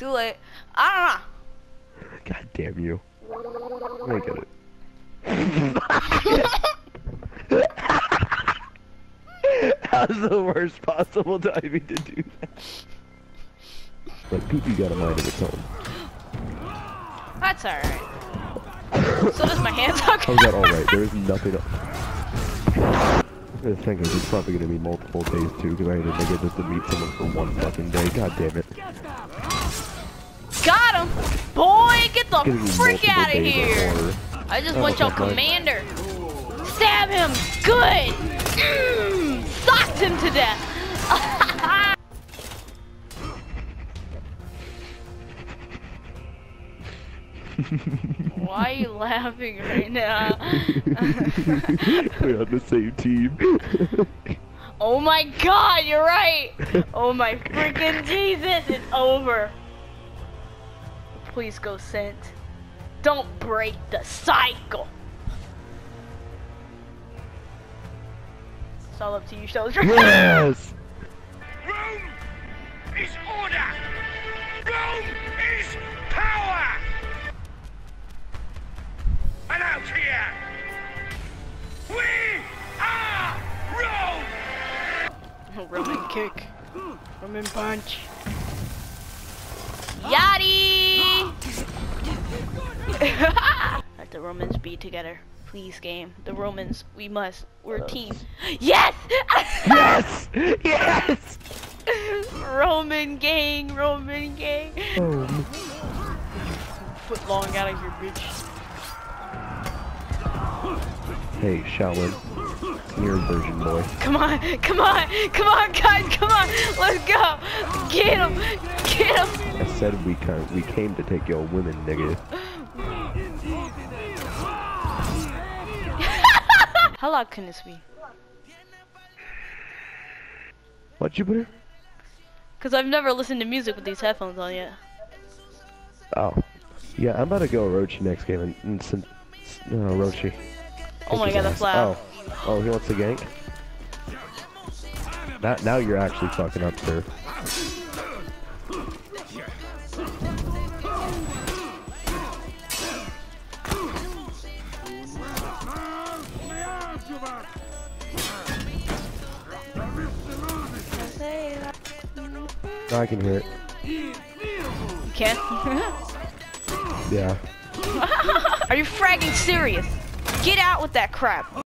Too late. I God damn you. I get it. How's the worst possible timing to do that? But Poopy got a mind of its own. That's alright. So does my hand suck? How's that alright? There's nothing else. The thing is, it's probably gonna be multiple days too, because I had a nigga just to meet someone for one fucking day. God damn it. Got him! Boy, get the freak out of here! I just want your commander. Stab him! Good! Socked him to death! Why are you laughing right now? We're on the same team. Oh my god, you're right! Oh my freaking Jesus, it's over. Please go sent. Don't break the cycle. It's all up to you, Soldier. Yes! Rome is order! Rome is power! And out here, we are Rome! Roman kick. Roman punch. Yachty! Let the Romans be together. Please, game. The Romans, we must. We're a team. Yes! Yes! Yes! Roman gang, Roman gang. Foot long out of here, bitch. Hey, Shaolin. Your version, boy. Come on, come on, come on, guys, come on. Let's go. Get him, get him. I said we came to take your women, nigga. How loud can this be? What, Jupiter? Because I've never listened to music with these headphones on yet. Oh. Yeah, I'm about to go Orochi next game and no, Orochi. Oh my god, that's loud. Oh, he wants to gank? Now you're actually fucking up, sir. I can hear it. You can? Yeah. Are you fragging serious? Get out with that crap.